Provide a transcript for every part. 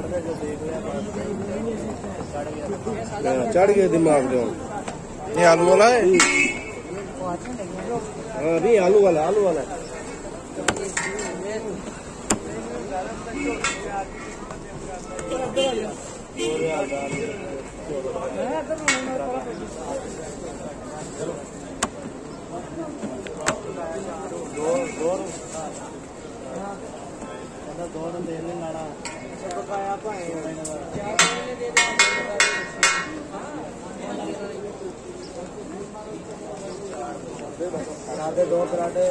चढ़ गया दिमाग जो ये आलू वाला है। नहीं आलू वाला पराठे 2 पराठे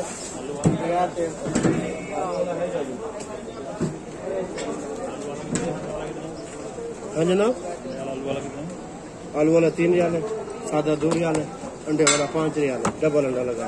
हाँ जनाब। आलू वाला 3 रियाल है, सादा 2 रियाल है, अंडे वाला 5 रियाल है, डबल अंडा लगा।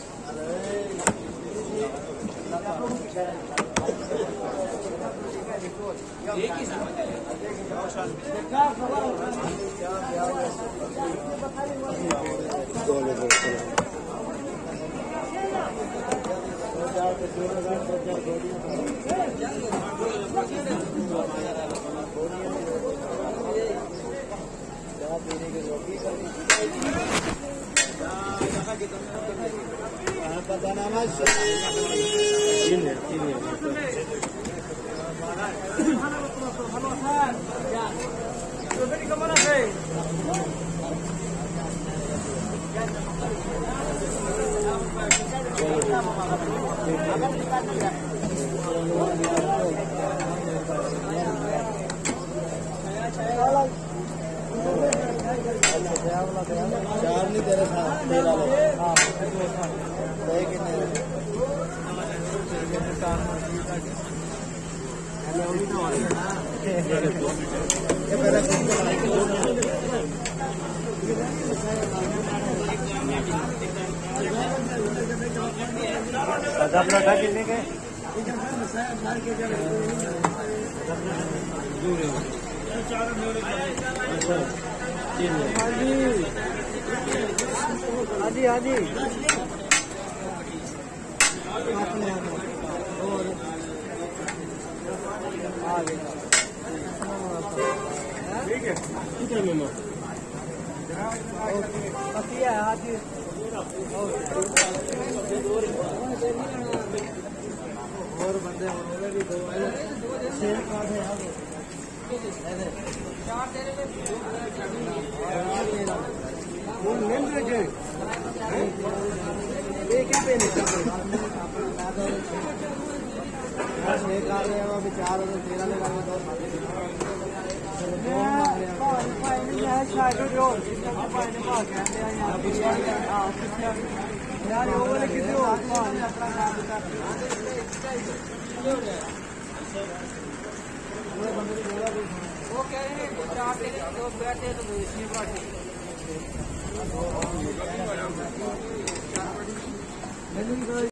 चार नहीं तेरे साथ कितने के हाँ जी ठीक है मामा और बंदे भी 2 सेल कार्ड है ये क्या पे नहीं चार 13 लगा वो कह रहे हैं 4 2 बैठे तो इसमें बात